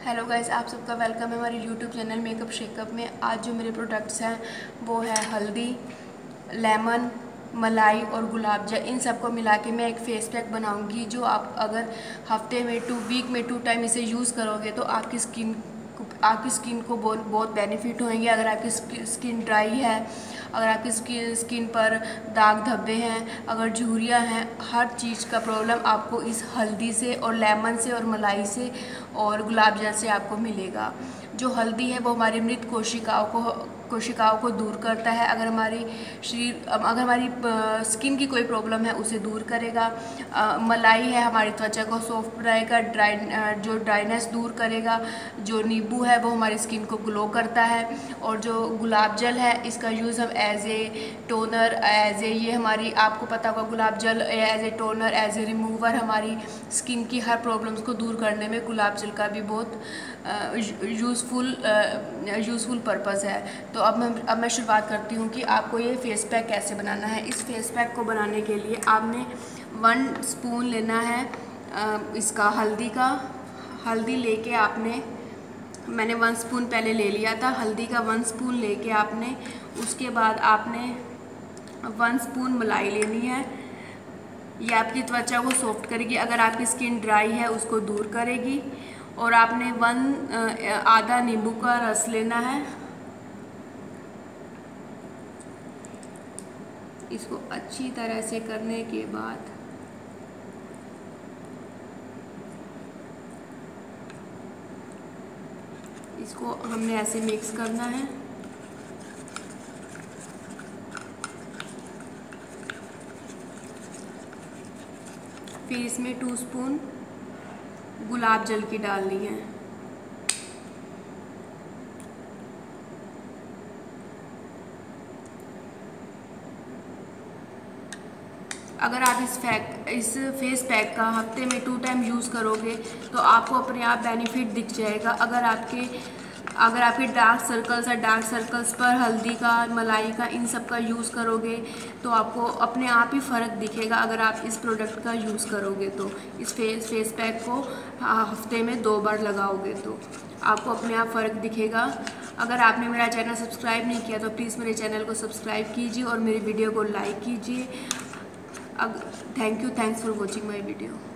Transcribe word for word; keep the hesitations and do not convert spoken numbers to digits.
Hello guys, आप सबका welcome है हमारे यूट्यूब चैनल मेकअप शेकअप में। आज जो मेरे प्रोडक्ट्स हैं वो है हल्दी, लेमन, मलाई और गुलाब जल। इन सबको मिला के मैं एक फेस पैक बनाऊंगी जो आप अगर हफ्ते में टू वीक में टू टाइम इसे यूज़ करोगे तो आपकी स्किन आपकी स्किन को बहुत बहुत बेनिफिट होंगे। अगर आपकी स्किन ड्राई है, अगर आपकी स्किन स्किन पर दाग धब्बे हैं, अगर झुर्रियाँ हैं, हर चीज़ का प्रॉब्लम आपको इस हल्दी से और लेमन से और मलाई से और गुलाब जल से आपको मिलेगा। जो हल्दी है वो हमारी मृत कोशिकाओं को कोशिकाओं को दूर करता है। अगर हमारी शरीर अगर हमारी स्किन की कोई प्रॉब्लम है उसे दूर करेगा। आ, मलाई है हमारी त्वचा को सॉफ्ट बनाएगा, ड्राई जो ड्राइनेस दूर करेगा। जो नींबू है वो हमारी स्किन को ग्लो करता है। और जो गुलाब जल है इसका यूज़ हम as a toner, as a ये हमारी आपको पता होगा गुलाब जल as a toner, as a remover हमारी स्किन की हर प्रॉब्लम्स को दूर करने में गुलाब जल का भी बहुत यूज़फुल यूज़फुल पर्पज़ है। तो अब मैं अब मैं शुरुआत करती हूँ कि आपको ये फेस पैक कैसे बनाना है। इस फेस पैक को बनाने के लिए आपने वन स्पून लेना है इसका हल्दी का। हल्दी लेके आपने मैंने वन स्पून पहले ले लिया था हल्दी का। वन स्पून लेके आपने उसके बाद आपने वन स्पून मलाई लेनी है। ये आपकी त्वचा को सॉफ्ट करेगी, अगर आपकी स्किन ड्राई है उसको दूर करेगी। और आपने वन आधा नींबू का रस लेना है। इसको अच्छी तरह से करने के बाद इसको हमने ऐसे मिक्स करना है। फिर इसमें टू स्पून गुलाब जल की डालनी है। अगर आप इस पैक इस फेस पैक का हफ्ते में टू टाइम यूज़ करोगे तो आपको अपने आप बेनिफिट दिख जाएगा। अगर आपके अगर आपके डार्क सर्कल्स है, डार्क सर्कल्स पर हल्दी का, मलाई का, इन सब का यूज़ करोगे तो आपको अपने आप ही फ़र्क दिखेगा। अगर आप इस प्रोडक्ट का यूज़ करोगे तो इस फेस फेस पैक को हफ्ते में दो बार लगाओगे तो आपको अपने आप फ़र्क दिखेगा। अगर आपने मेरा चैनल सब्सक्राइब नहीं किया तो प्लीज़ मेरे चैनल को सब्सक्राइब कीजिए और मेरी वीडियो को लाइक कीजिए। अब thank you thanks for watching my video.